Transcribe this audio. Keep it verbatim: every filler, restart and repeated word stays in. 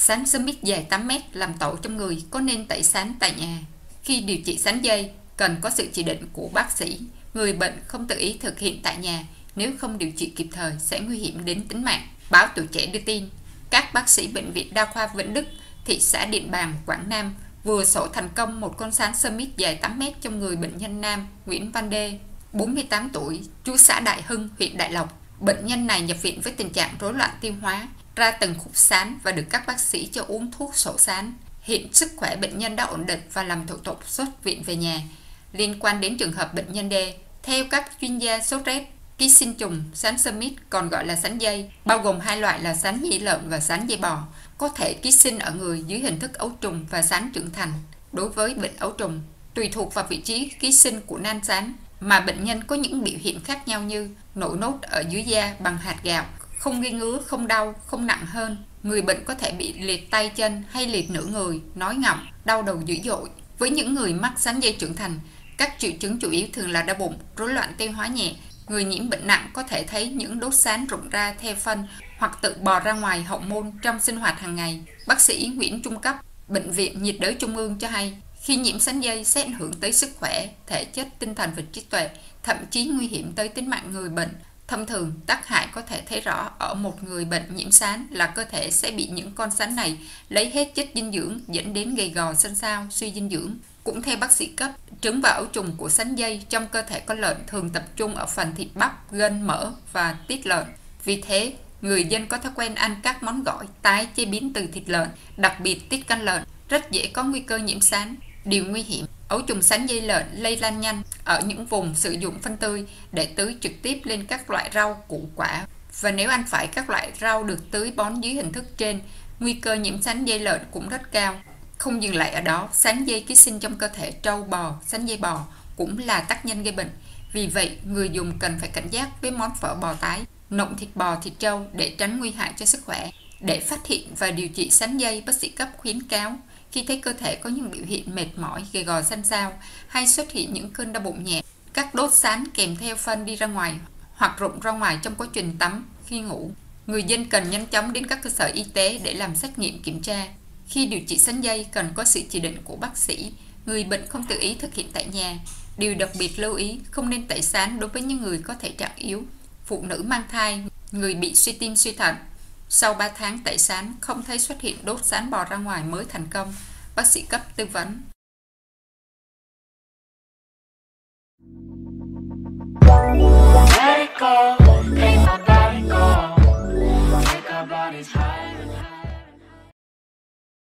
Sán sơ mít dài tám mét làm tổ trong người có nên tẩy sán tại nhà? Khi điều trị sán dây, cần có sự chỉ định của bác sĩ. Người bệnh không tự ý thực hiện tại nhà, nếu không điều trị kịp thời sẽ nguy hiểm đến tính mạng. Báo Tuổi Trẻ đưa tin, các bác sĩ Bệnh viện Đa khoa Vĩnh Đức, thị xã Điện Bàn, Quảng Nam vừa sổ thành công một con sán sơ mít dài tám mét trong người bệnh nhân nam Nguyễn Văn Đê, bốn mươi tám tuổi, trú xã Đại Hưng, huyện Đại Lộc. Bệnh nhân này nhập viện với tình trạng rối loạn tiêu hóa, ra từng khúc sán và được các bác sĩ cho uống thuốc sổ sán. Hiện sức khỏe bệnh nhân đã ổn định và làm thủ tục xuất viện về nhà. Liên quan đến trường hợp bệnh nhân D, theo các chuyên gia sốt rét, ký sinh trùng sán sơ mít còn gọi là sán dây, bao gồm hai loại là sán nhĩ lợn và sán dây bò, có thể ký sinh ở người dưới hình thức ấu trùng và sán trưởng thành. Đối với bệnh ấu trùng, tùy thuộc vào vị trí ký sinh của nan sán mà bệnh nhân có những biểu hiện khác nhau như nổi nốt ở dưới da bằng hạt gạo, không gây ngứa, không đau, không nặng hơn. Người bệnh có thể bị liệt tay chân hay liệt nửa người, nói ngọng, đau đầu dữ dội. Với những người mắc sán dây trưởng thành, các triệu chứng chủ yếu thường là đau bụng, rối loạn tiêu hóa nhẹ. Người nhiễm bệnh nặng có thể thấy những đốt sán rụng ra theo phân hoặc tự bò ra ngoài hậu môn trong sinh hoạt hàng ngày. Bác sĩ Nguyễn Trung Cấp, Bệnh viện Nhiệt đới Trung ương cho hay, khi nhiễm sán dây sẽ ảnh hưởng tới sức khỏe, thể chất, tinh thần và trí tuệ, thậm chí nguy hiểm tới tính mạng người bệnh. Thông thường, tác hại có thể thấy rõ ở một người bệnh nhiễm sán là cơ thể sẽ bị những con sán này lấy hết chất dinh dưỡng, dẫn đến gầy gò, xanh xao, suy dinh dưỡng. Cũng theo bác sĩ Cấp, trứng và ấu trùng của sán dây trong cơ thể con lợn thường tập trung ở phần thịt bắp, gân, mỡ và tiết lợn. Vì thế, người dân có thói quen ăn các món gỏi, tái chế biến từ thịt lợn, đặc biệt tiết canh lợn, rất dễ có nguy cơ nhiễm sán. Điều nguy hiểm, ấu trùng sán dây lợn lây lan nhanh ở những vùng sử dụng phân tươi để tưới trực tiếp lên các loại rau, củ quả. Và nếu ăn phải các loại rau được tưới bón dưới hình thức trên, nguy cơ nhiễm sán dây lợn cũng rất cao. Không dừng lại ở đó, sán dây ký sinh trong cơ thể trâu bò, sán dây bò cũng là tác nhân gây bệnh. Vì vậy, người dùng cần phải cảnh giác với món phở bò tái, nộm thịt bò, thịt trâu để tránh nguy hại cho sức khỏe. Để phát hiện và điều trị sán dây, bác sĩ Cấp khuyến cáo khi thấy cơ thể có những biểu hiện mệt mỏi, gầy gò, xanh xao hay xuất hiện những cơn đau bụng nhẹ, các đốt sán kèm theo phân đi ra ngoài hoặc rụng ra ngoài trong quá trình tắm, khi ngủ, người dân cần nhanh chóng đến các cơ sở y tế để làm xét nghiệm kiểm tra. Khi điều trị sán dây cần có sự chỉ định của bác sĩ, người bệnh không tự ý thực hiện tại nhà. Điều đặc biệt lưu ý, không nên tẩy sán đối với những người có thể trạng yếu, phụ nữ mang thai, người bị suy tim suy thận. Sau ba tháng tẩy sán không thấy xuất hiện đốt sán bò ra ngoài mới thành công, bác sĩ Cấp tư vấn. Let it go.